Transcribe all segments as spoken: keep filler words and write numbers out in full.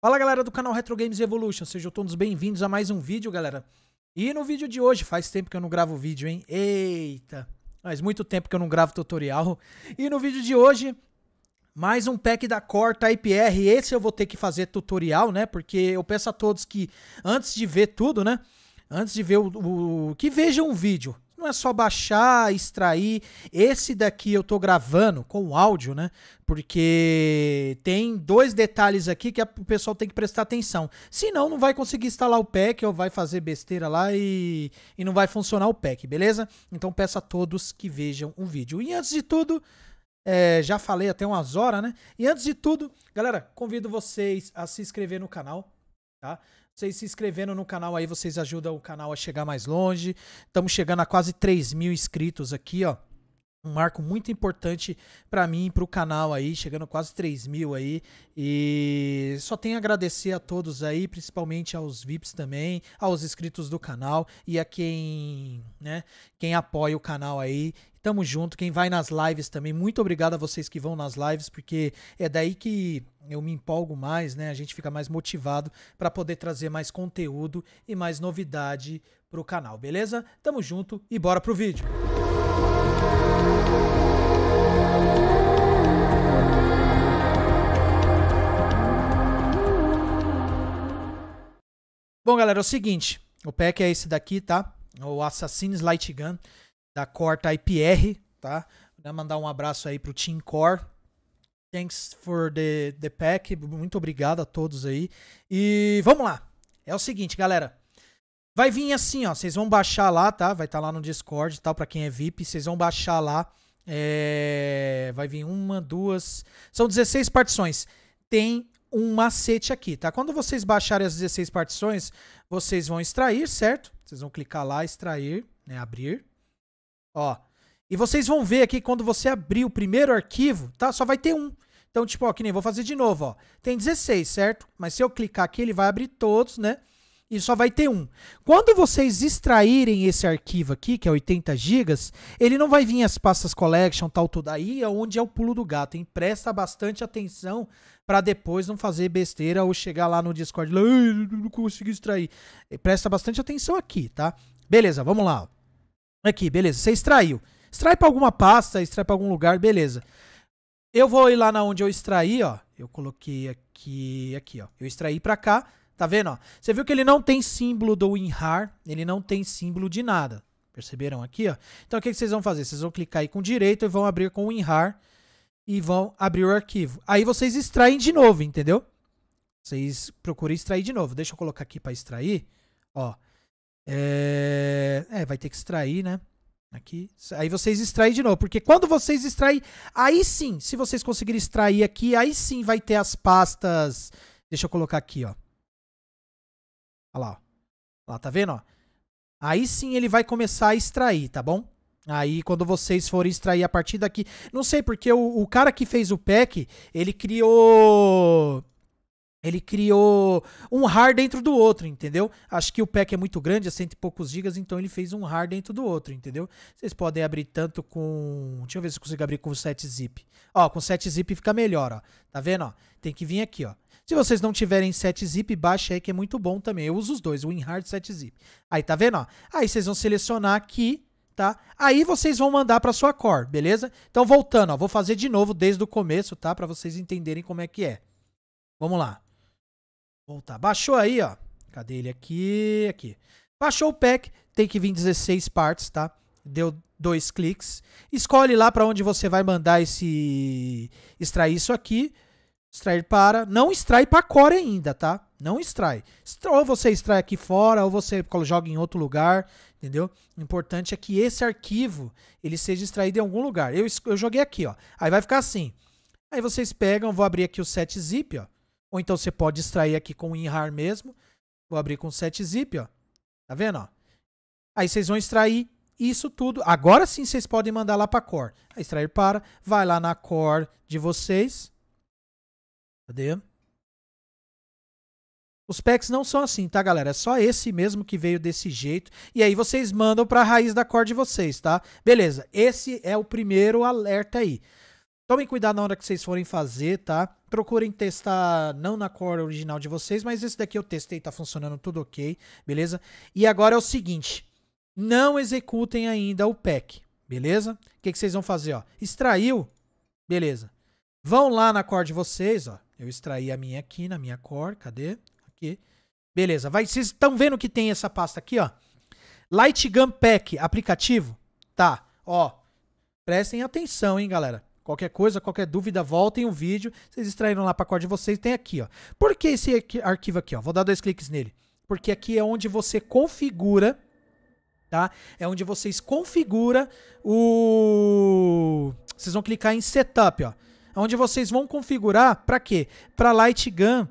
Fala galera do canal Retro Games Evolution, sejam todos bem-vindos a mais um vídeo, galera. E no vídeo de hoje, faz tempo que eu não gravo vídeo, hein? Eita, faz muito tempo que eu não gravo tutorial. E no vídeo de hoje, mais um pack da Core Type R. Esse eu vou ter que fazer tutorial, né? Porque eu peço a todos que, antes de ver tudo, né? Antes de ver o... o que vejam o vídeo. Não é só baixar, extrair. Esse daqui eu tô gravando com áudio, né? Porque tem dois detalhes aqui que o pessoal tem que prestar atenção. Senão não vai conseguir instalar o pack ou vai fazer besteira lá e, e não vai funcionar o pack, beleza? Então peço a todos que vejam o vídeo. E antes de tudo, é, já falei até umas horas, né? E antes de tudo, galera, convido vocês a se inscrever no canal, tá? Vocês se inscrevendo no canal aí, vocês ajudam o canal a chegar mais longe. Estamos chegando a quase três mil inscritos aqui, ó. Um marco muito importante pra mim e pro canal aí, chegando a quase três mil aí. E só tenho a agradecer a todos aí, principalmente aos V I Ps também, aos inscritos do canal e a quem, né, quem apoia o canal aí. Tamo junto, quem vai nas lives também, muito obrigado a vocês que vão nas lives, porque é daí que eu me empolgo mais, né? A gente fica mais motivado para poder trazer mais conteúdo e mais novidade pro canal, beleza? Tamo junto e bora pro vídeo. Bom, galera, é o seguinte, o pack é esse daqui, tá? O Assassin's Light Gun da Core Type R, tá? Vou mandar um abraço aí pro Team Core. Thanks for the, the pack. Muito obrigado a todos aí. E vamos lá. É o seguinte, galera. Vai vir assim, ó. Vocês vão baixar lá, tá? Vai estar lá no Discord e tal, pra quem é V I P. Vocês vão baixar lá. É... Vai vir uma, duas... São dezesseis partições. Tem um macete aqui, tá? Quando vocês baixarem as dezesseis partições, vocês vão extrair, certo? Vocês vão clicar lá, extrair, né? Abrir. Ó, e vocês vão ver aqui quando você abrir o primeiro arquivo, tá? Só vai ter um. Então, tipo, ó, que nem vou fazer de novo, ó. Tem dezesseis, certo? Mas se eu clicar aqui, ele vai abrir todos, né? E só vai ter um. Quando vocês extraírem esse arquivo aqui, que é oitenta gigas, ele não vai vir as pastas collection, tal, tudo. Aí é onde é o pulo do gato, hein? Presta bastante atenção pra depois não fazer besteira ou chegar lá no Discord, lá, não consegui extrair. Presta bastante atenção aqui, tá? Beleza, vamos lá, ó. Aqui, beleza, você extraiu. Extrai para alguma pasta, extrai para algum lugar, beleza. Eu vou ir lá na onde eu extraí, ó. Eu coloquei aqui, aqui, ó. Eu extraí para cá, tá vendo, ó? Você viu que ele não tem símbolo do WinRAR, ele não tem símbolo de nada. Perceberam aqui, ó? Então o que, que vocês vão fazer? Vocês vão clicar aí com direito e vão abrir com o WinRAR e vão abrir o arquivo. Aí vocês extraem de novo, entendeu? Vocês procuram extrair de novo. Deixa eu colocar aqui para extrair, ó. É... é, vai ter que extrair, né? Aqui. Aí vocês extraem de novo. Porque quando vocês extraem, aí sim, se vocês conseguirem extrair aqui, aí sim vai ter as pastas. Deixa eu colocar aqui, ó. Olha lá, ó. Lá, tá vendo, ó? Aí sim ele vai começar a extrair, tá bom? Aí quando vocês forem extrair a partir daqui... Não sei, porque o, o cara que fez o pack, ele criou... Ele criou um RAR dentro do outro, entendeu? Acho que o pack é muito grande, é cento e poucos gigas, então ele fez um RAR dentro do outro, entendeu? Vocês podem abrir tanto com... Deixa eu ver se eu consigo abrir com o sete zip. Ó, com sete zip fica melhor, ó. Tá vendo, ó? Tem que vir aqui, ó. Se vocês não tiverem sete zip, baixa aí que é muito bom também. Eu uso os dois, o WinRAR e sete zip. Aí, tá vendo, ó? Aí vocês vão selecionar aqui, tá? Aí vocês vão mandar pra sua Core, beleza? Então, voltando, ó. Vou fazer de novo desde o começo, tá? Pra vocês entenderem como é que é. Vamos lá. Voltar. Baixou aí, ó. Cadê ele aqui? Aqui. Baixou o pack. Tem que vir dezesseis partes, tá? Deu dois cliques. Escolhe lá para onde você vai mandar esse... Extrair isso aqui. Extrair para... Não extrai para Core ainda, tá? Não extrai. Ou você extrai aqui fora, ou você joga em outro lugar, entendeu? O importante é que esse arquivo, ele seja extraído em algum lugar. Eu, eu joguei aqui, ó. Aí vai ficar assim. Aí vocês pegam, vou abrir aqui o sete zip, ó. Ou então você pode extrair aqui com o WinRAR mesmo. Vou abrir com sete zip, ó. Tá vendo, ó? Aí vocês vão extrair isso tudo. Agora sim vocês podem mandar lá para a Core. Aí extrair para, vai lá na Core de vocês. Cadê? Os packs não são assim, tá, galera? É só esse mesmo que veio desse jeito. E aí vocês mandam para a raiz da Core de vocês, tá? Beleza, esse é o primeiro alerta aí. Tomem cuidado na hora que vocês forem fazer, tá? procurem testar não na core original de vocês, mas esse daqui eu testei, tá funcionando tudo ok, beleza? E agora é o seguinte, não executem ainda o pack, beleza? O que, que vocês vão fazer, ó? Extraiu, beleza. Vão lá na core de vocês, ó. Eu extraí a minha aqui na minha core, cadê? Aqui. Beleza, vai, vocês estão vendo que tem essa pasta aqui, ó? Light Gun Pack, aplicativo? Tá, ó. Prestem atenção, hein, galera. Qualquer coisa, qualquer dúvida, voltem o vídeo. Vocês extraíram lá para a core de vocês, tem aqui, ó. Por que esse aqui, arquivo aqui, ó? Vou dar dois cliques nele. Porque aqui é onde você configura, tá? É onde vocês configura o... Vocês vão clicar em Setup, ó. Onde vocês vão configurar para quê? Para Light Gun.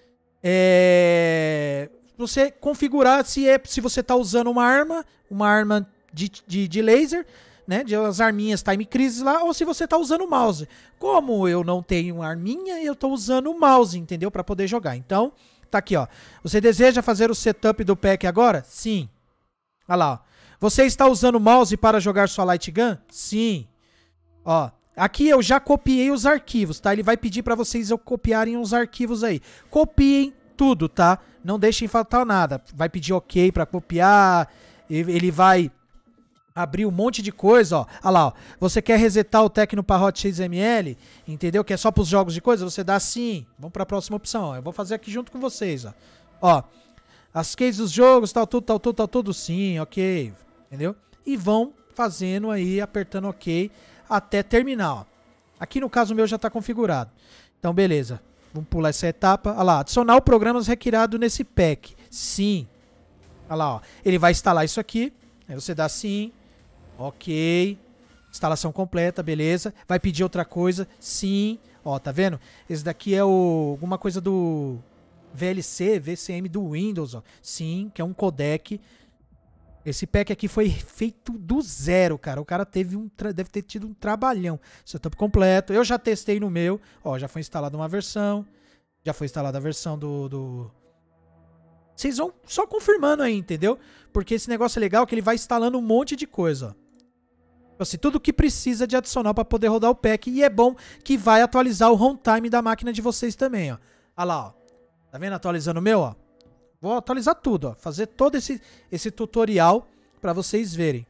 É... Você configurar se, é, se você tá usando uma arma, uma arma de, de, de laser, né, de as arminhas Time Crisis lá, ou se você tá usando o mouse. Como eu não tenho arminha, eu tô usando o mouse, entendeu? Para poder jogar. Então, tá aqui, ó. Você deseja fazer o setup do pack agora? Sim. Olha lá, ó. Você está usando o mouse para jogar sua Light Gun? Sim. Ó, aqui eu já copiei os arquivos, tá? Ele vai pedir para vocês copiarem os arquivos aí. Copiem tudo, tá? Não deixem faltar nada. Vai pedir OK para copiar, ele vai abrir um monte de coisa, ó. Olha lá, ó. Você quer resetar o Tecnoparrot X M L, entendeu? Que é só para os jogos de coisa, você dá sim. Vamos para a próxima opção, ó. Eu vou fazer aqui junto com vocês, ó. Ó, as keys dos jogos, tal, tudo, tal, tudo, tal, tudo sim, ok. Entendeu? E vão fazendo aí, apertando OK até terminar, ó. Aqui no caso meu já está configurado. Então, beleza. Vamos pular essa etapa. Olha lá, adicionar o programa requerado nesse pack. Sim. Olha lá, ó. Ele vai instalar isso aqui. Aí você dá sim. Ok. Instalação completa, beleza. Vai pedir outra coisa. Sim. Ó, tá vendo? Esse daqui é o alguma coisa do V L C, V C M do Windows, ó. Sim, que é um codec. Esse pack aqui foi feito do zero, cara. O cara teve um deve ter tido um trabalhão. Setup completo. Eu já testei no meu. Ó, já foi instalada uma versão. Já foi instalada a versão do... do... Vocês vão só confirmando aí, entendeu? Porque esse negócio é legal que ele vai instalando um monte de coisa, ó. Assim, tudo que precisa de adicional para poder rodar o pack. E é bom que vai atualizar o runtime da máquina de vocês também, ó. Olha lá, ó. Tá vendo atualizando o meu, ó? Vou atualizar tudo, ó. Fazer todo esse, esse tutorial para vocês verem.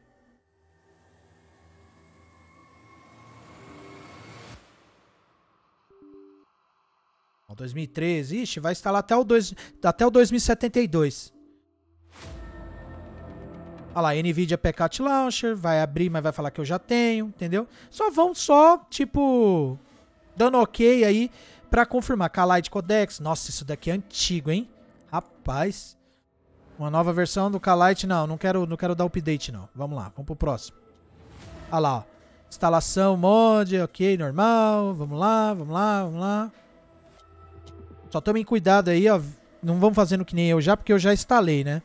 Ó, dois mil e treze, ixi, vai instalar até o, dois, até o dois mil e setenta e dois. Olha lá, NVIDIA P C A T Launcher, vai abrir, mas vai falar que eu já tenho, entendeu? Só vão só, tipo, dando ok aí pra confirmar. Kalight Codex, nossa, isso daqui é antigo, hein? Rapaz, uma nova versão do Kalight, não, não quero, não quero dar update não. Vamos lá, vamos pro próximo. Olha lá, ó. Instalação, mod, ok, normal. Vamos lá, vamos lá, vamos lá. Só tomem cuidado aí, ó. Não vão fazendo que nem eu já, porque eu já instalei, né?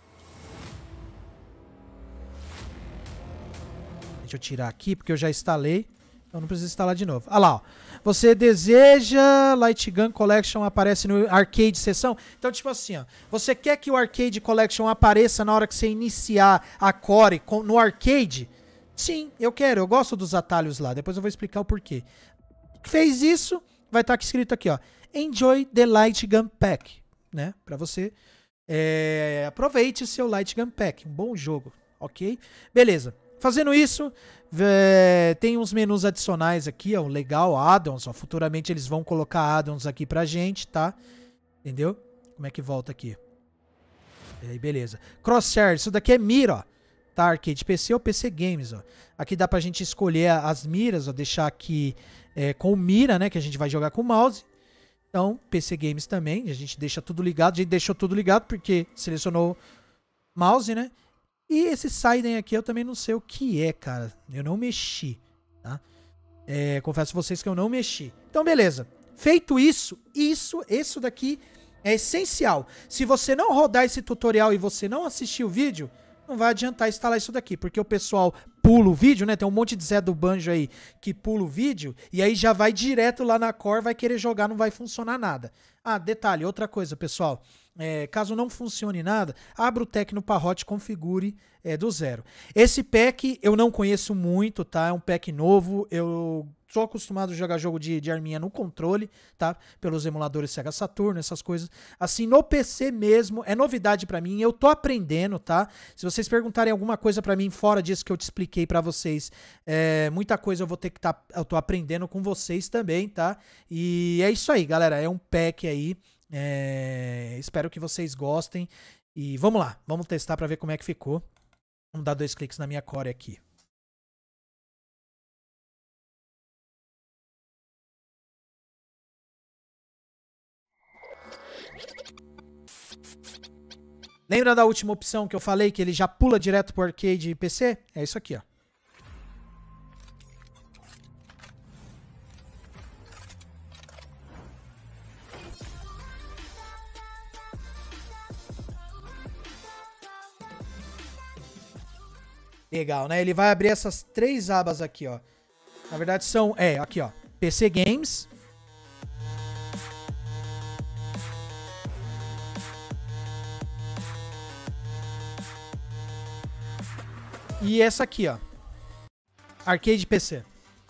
Deixa eu tirar aqui, porque eu já instalei. Então não precisa instalar de novo. Olha lá, ó. Você deseja Light Gun Collection aparece no Arcade Sessão? Então, tipo assim, ó. Você quer que o Arcade Collection apareça na hora que você iniciar a Core no Arcade? Sim, eu quero. Eu gosto dos atalhos lá. Depois eu vou explicar o porquê. Fez isso, vai estar aqui escrito aqui, ó. Enjoy the Light Gun Pack, né? Pra você é, aproveite o seu Light Gun Pack. Um bom jogo, ok? Beleza. Fazendo isso, é, tem uns menus adicionais aqui, ó, legal, add-ons, ó, futuramente eles vão colocar add-ons aqui pra gente, tá? Entendeu? Como é que volta aqui? E aí, beleza. Crosshair, isso daqui é mira, ó, tá? Arcade P C ou P C Games, ó. Aqui dá pra gente escolher as miras, ó, deixar aqui é, com mira, né, que a gente vai jogar com o mouse. Então, P C Games também, a gente deixa tudo ligado, a gente deixou tudo ligado porque selecionou mouse, né? E esse Siden aqui eu também não sei o que é, cara. Eu não mexi, tá? É, confesso a vocês que eu não mexi. Então, beleza. Feito isso, isso, isso daqui é essencial. Se você não rodar esse tutorial e você não assistir o vídeo, não vai adiantar instalar isso daqui. Porque o pessoal pula o vídeo, né? Tem um monte de Zé do Banjo aí que pula o vídeo e aí já vai direto lá na Core, vai querer jogar, não vai funcionar nada. Ah, detalhe, outra coisa, pessoal. É, caso não funcione nada, abra o Tecnoparrot, configure é, do zero. Esse pack eu não conheço muito, tá? É um pack novo. Eu sou acostumado a jogar jogo de, de arminha no controle, tá? Pelos emuladores Sega Saturn, essas coisas. Assim, no P C mesmo, é novidade pra mim, eu tô aprendendo, tá? Se vocês perguntarem alguma coisa pra mim fora disso que eu te expliquei pra vocês, é, muita coisa eu vou ter que tá, eu tô aprendendo com vocês também, tá? E é isso aí, galera, é um pack aí, é, espero que vocês gostem. E vamos lá, vamos testar pra ver como é que ficou. Vamos dar dois cliques na minha core aqui. Lembra da última opção que eu falei que ele já pula direto pro arcade e P C? É isso aqui, ó. Legal, né? Ele vai abrir essas três abas aqui, ó. Na verdade são, é, aqui, ó. P C Games. E essa aqui, ó. Arcade P C.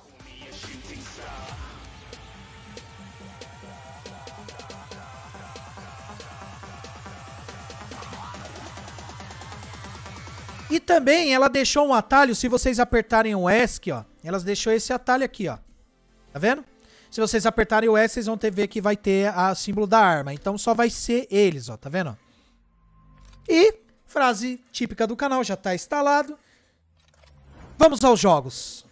E também ela deixou um atalho, se vocês apertarem o E S C, ó. Elas deixou esse atalho aqui, ó. Tá vendo? Se vocês apertarem o E S C, vocês vão ter, ver que vai ter a símbolo da arma. Então só vai ser eles, ó. Tá vendo? E frase típica do canal, já tá instalado. Vamos aos jogos.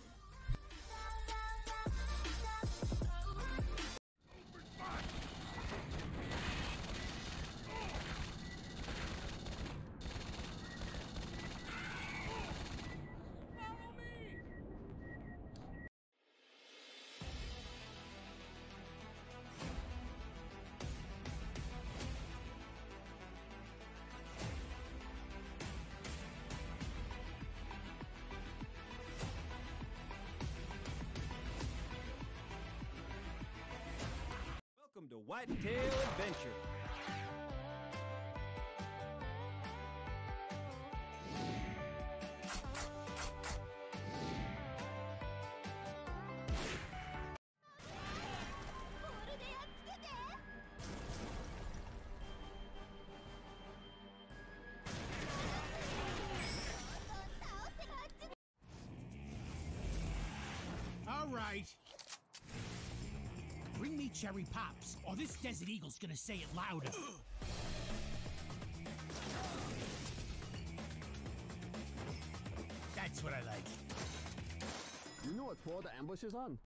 Welcome to Whitetail Adventure. All right. Bring me cherry pops, or this desert eagle's gonna say it louder. That's what I like. You know what for the ambush is on?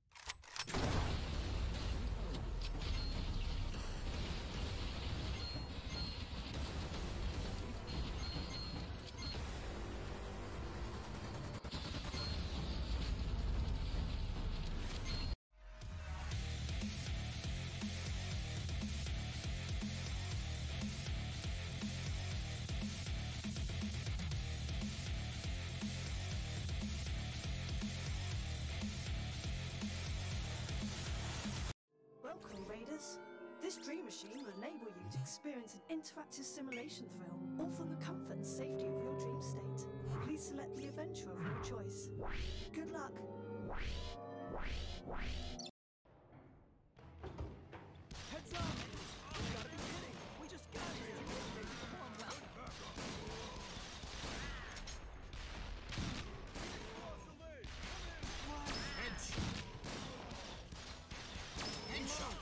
Welcome, Raiders. This Dream Machine will enable you to experience an interactive simulation thrill, all from the comfort and safety of your dream state. Please select the adventure of your choice. Good luck. Heads up! We gotta be kidding! We just got here! Heads. Headshot.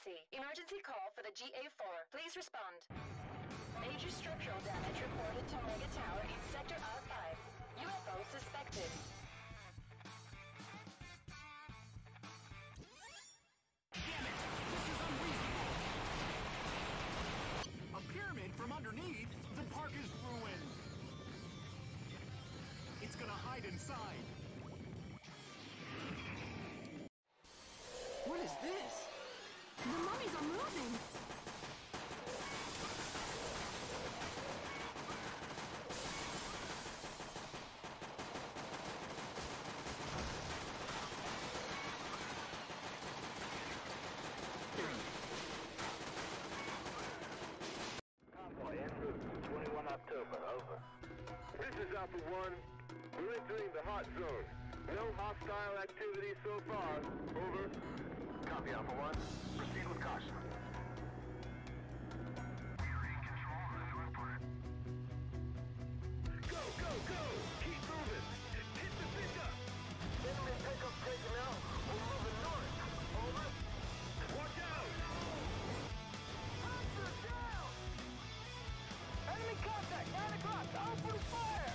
Emergency. Emergency call for the G A four. Please respond. Major structural damage reported to Mega Tower in Sector R five. U F O suspected. Damn it! This is unreasonable! A pyramid from underneath? The park is ruined! It's gonna hide inside. What is this? The mummies are moving! Convoy en route, twenty-one October, over. This is Alpha One. We're entering the hot zone. No hostile activity so far, over. Copy, Alpha One. Proceed with caution. We're in control of the north part. Go, go, go! Keep moving! Hit the pickup! Enemy pickup taken out. We're moving north. Over. Watch out! Hunter down! Enemy contact! nine o'clock! Open fire!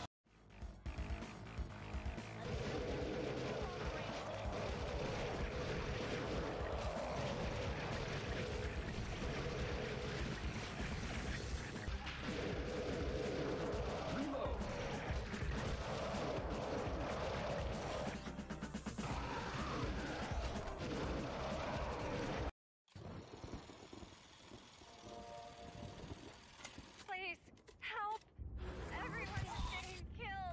Please, help! Everyone's getting killed!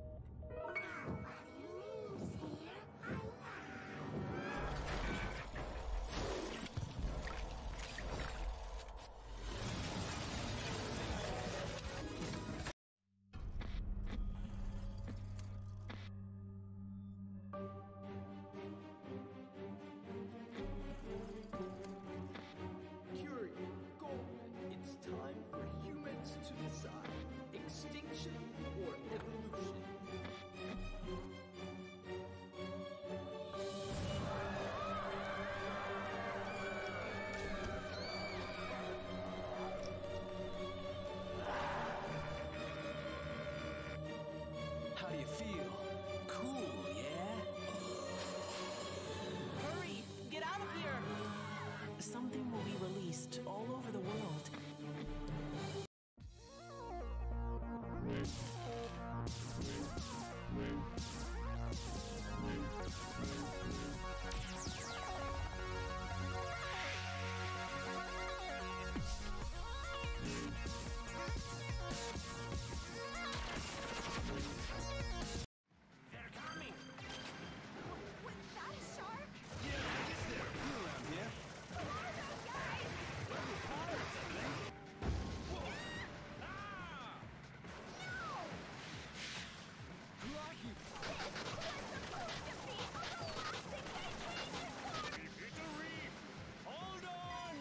Curie, Goldman, it's time for humans to decide extinction or evolution. How do you feel? Cool, yeah? Hurry! Get out of here! Something will be released all over the world. They're coming! Was that a shark? Yeah, I guess they're cool around here. What are those guys? Pirates, I think. Ah! Crikey! Supposed to be a relaxing vacation park! We've hit a reef! Hold on!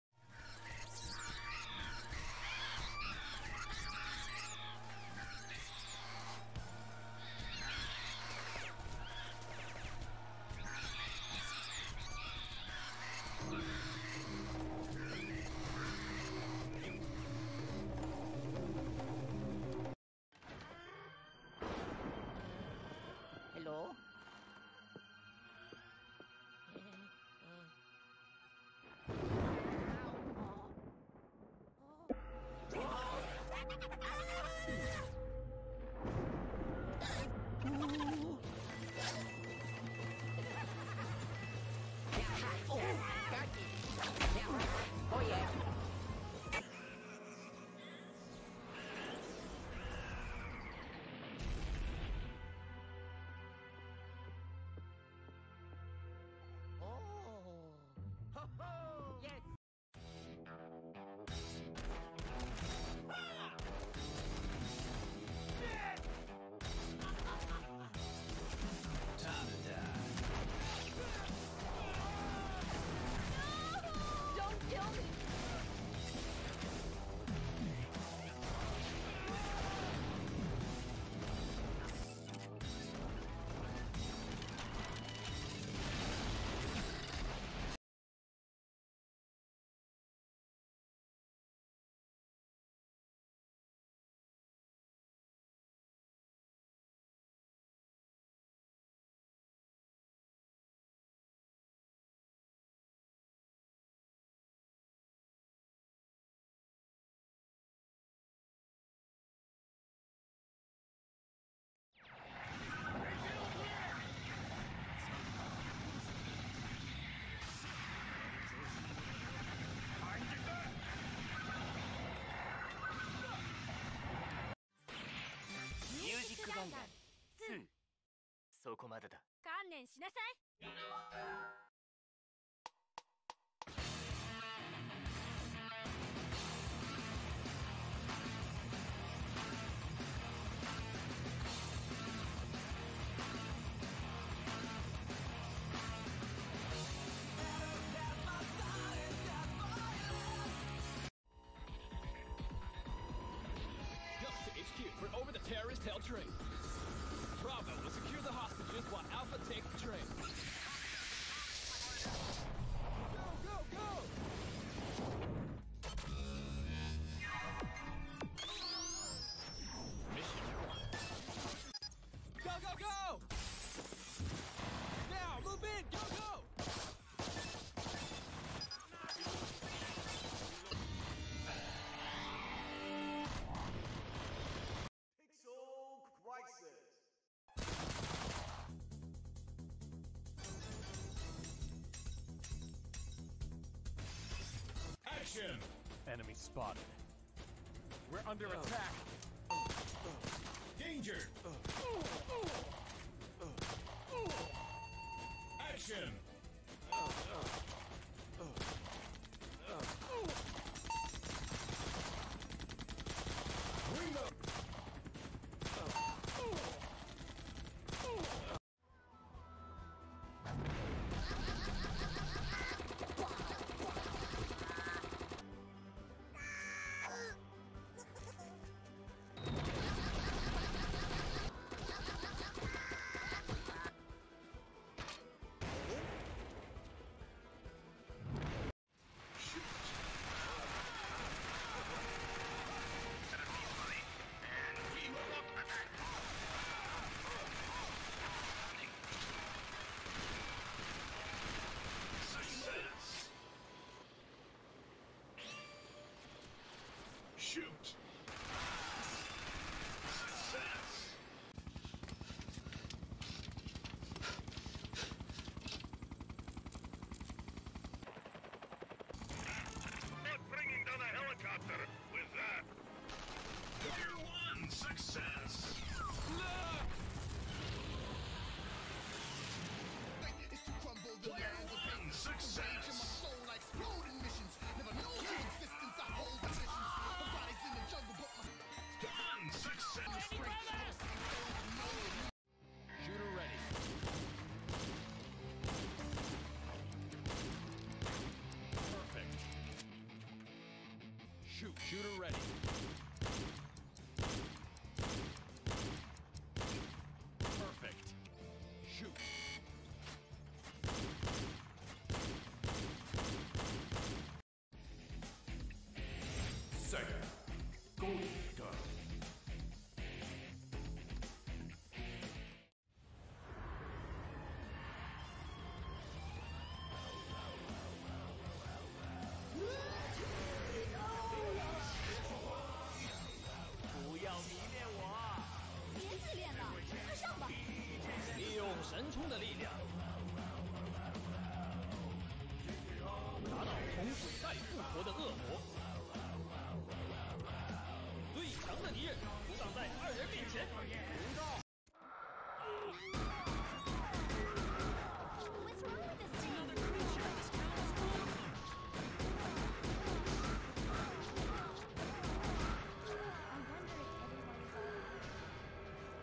Hello? Oh yeah! そこまでだ。 観念しなさい。 H Q, we're over the terrorist hell train. Bravo will secure the hostages while Alpha takes the train. Go, go, go! Mission one. Go, go, go! Now, move in! Go, go! Pixel Crisis. Action! Enemy spotted. We're under attack. Danger! Action! Reload! Shoot! Success! Not bringing down a helicopter with that! Number one, success! Look! It's to crumble the Player lands of one, hate. success! The rage in my soul like exploding missions. Never know the existence I hold positions. My body's in the jungle, but my One, success! Shooter ready. Perfect. Shoot. Shooter ready. Perfect. Shoot. Second. Golden gun. 别自恋了，快上吧！ 利用神冲的力量，打倒从水袋复活的恶魔。最强的敌人阻挡在二人面前。红招。 What's wrong with this team? Another creature in this town is wrong. I wonder if everyone is all.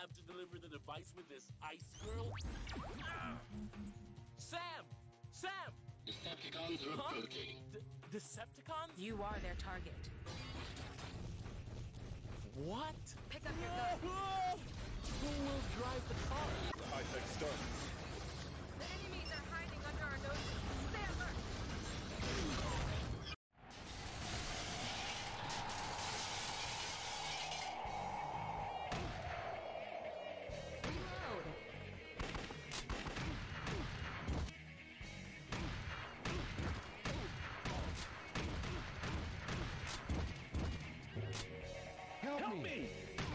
have to deliver the device with this ice girl? Sam! Sam! Decepticons are Huh? approaching. D Decepticons? You are their target. What? Pick up your gun. Who will drive the car? The high-tech stunt. The enemies are hiding under our noses. Stay alert. Reload. Help, Help me. me!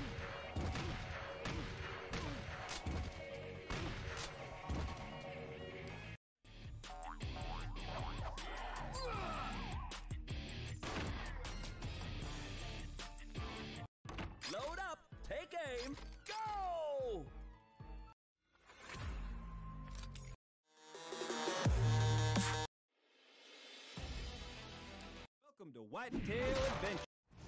Load up, take aim, go! Welcome to Whitetail Adventure.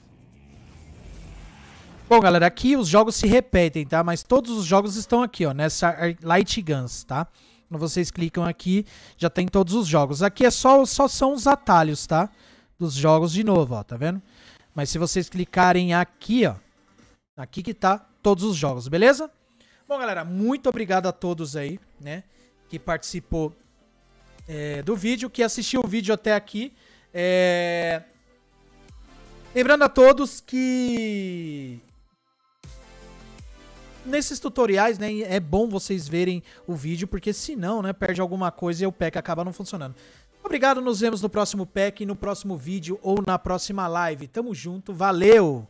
Bom, galera, aqui os jogos se repetem, tá? Mas todos os jogos estão aqui, ó, nessa Light Guns, tá? Quando vocês clicam aqui, já tem todos os jogos. Aqui é só, só são os atalhos, tá? Dos jogos de novo, ó, tá vendo? Mas se vocês clicarem aqui, ó, aqui que tá todos os jogos, beleza? Bom, galera, muito obrigado a todos aí, né? Que participou é, do vídeo, que assistiu o vídeo até aqui. É... Lembrando a todos que... nesses tutoriais, né, é bom vocês verem o vídeo, porque senão, né, perde alguma coisa e o pack acaba não funcionando. Obrigado, nos vemos no próximo pack, no próximo vídeo ou na próxima live. Tamo junto, valeu!